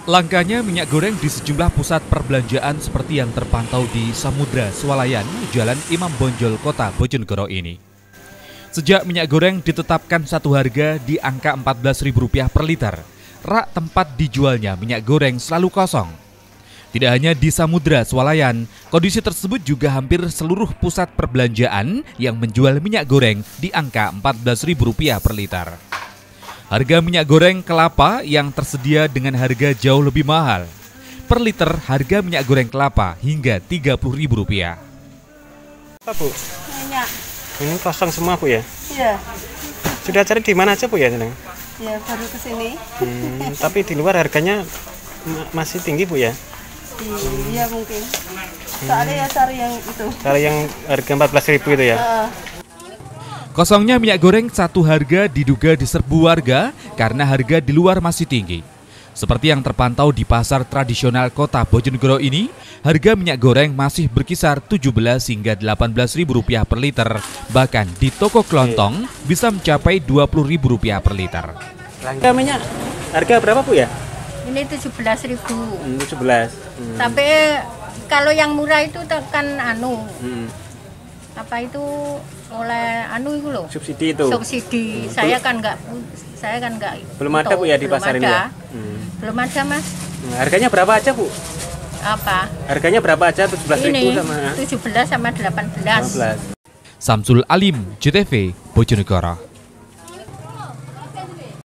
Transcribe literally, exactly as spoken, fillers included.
Langkanya minyak goreng di sejumlah pusat perbelanjaan seperti yang terpantau di Samudra Swalayan, Jalan Imam Bonjol, Kota Bojonegoro ini. Sejak minyak goreng ditetapkan satu harga di angka empat belas ribu rupiah per liter, rak tempat dijualnya minyak goreng selalu kosong. Tidak hanya di Samudra Swalayan, kondisi tersebut juga hampir seluruh pusat perbelanjaan yang menjual minyak goreng di angka empat belas ribu rupiah per liter. Harga minyak goreng kelapa yang tersedia dengan harga jauh lebih mahal. Per liter harga minyak goreng kelapa hingga tiga puluh ribu rupiah. Apa, Bu? Minyak. Ini kosong semua, Bu, ya? Iya. Sudah cari di mana aja, Bu, ya? Senang? Ya, baru ke sini. Hmm, tapi di luar harganya ma masih tinggi, Bu, ya? Iya, mungkin. Soalnya ya cari yang itu. Cari yang harga empat belas ribu itu ya? Uh. Kosongnya minyak goreng satu harga diduga diserbu warga karena harga di luar masih tinggi. Seperti yang terpantau di pasar tradisional Kota Bojonegoro ini, harga minyak goreng masih berkisar tujuh belas hingga delapan belas ribu rupiah per liter. Bahkan di toko kelontong bisa mencapai dua puluh ribu rupiah per liter. Harga minyak, harga berapa, Bu, ya? Ini tujuh belas ribu. Hmm, tujuh belas. Hmm. Tapi kalau yang murah itu kan anu. Hmm. Apa itu oleh anu itu loh, subsidi itu subsidi hmm. saya kan nggak saya kan nggak belum ada, Bu, ya, di pasar ada. ini ya? Hmm. Belum ada, Mas. Hmm, harganya berapa aja, Bu? Apa harganya berapa aja? tujuh belas ribu sama tujuh belas sama delapan belas. Samsul Alim, J T V, Bojonegoro.